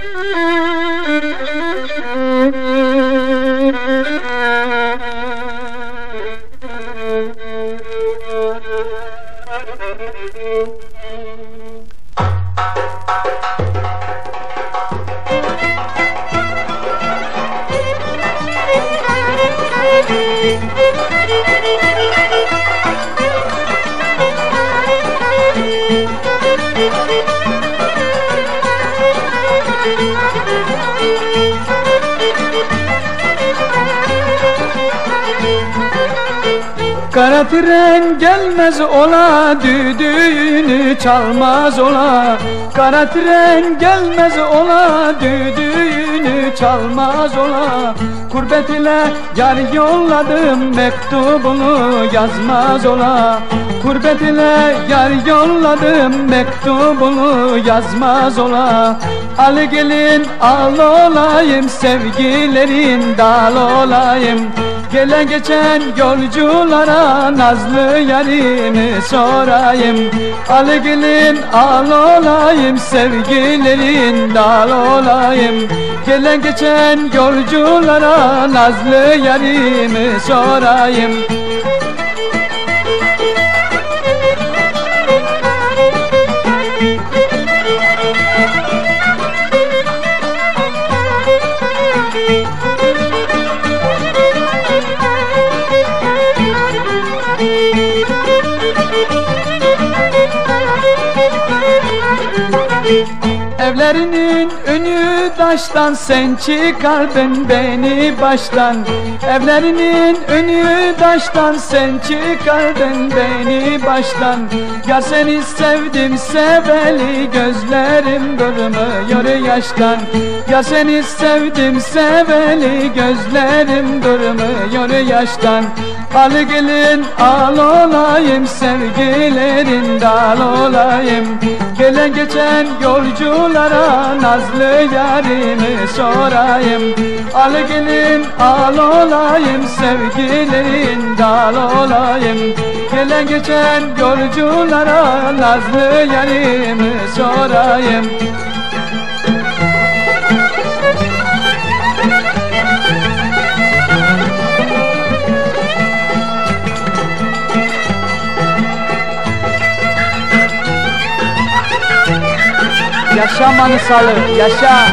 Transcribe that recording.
Kara tren gelmez ola, düdüğünü çalmaz ola. Kara tren gelmez ola, düdüğünü çalmaz ola. Kurbet ile yar yolladım, mektubunu yazmaz ola. Kurbet ile yar yolladım, mektubunu yazmaz ola. Al gelin al olayım, sevgilerin dal olayım. Gelen geçen yolculara nazlı yarimi sorayım. Al gelin al olayım, sevgilerin dal olayım. Gelen geçen yolculara nazlı yarimi sorayım. Evlerinin önü taştan, sen çıkardın beni baştan. Evlerinin önü taştan, sen çıkardın beni baştan. Yar seni sevdim seveli, gözlerim durmuyor yaştan. Yar seni sevdim seveli, gözlerim durmuyor yaştan. Al gelin al olayım, sevgilerin dal olayım. Gelen geçen yolculara nazlı yarimi sorayım. Al gelin al olayım, sevgilerin dal olayım. Gelen geçen yolculara nazlı yarimi sorayım. Yaşa Manisalı, yaşa!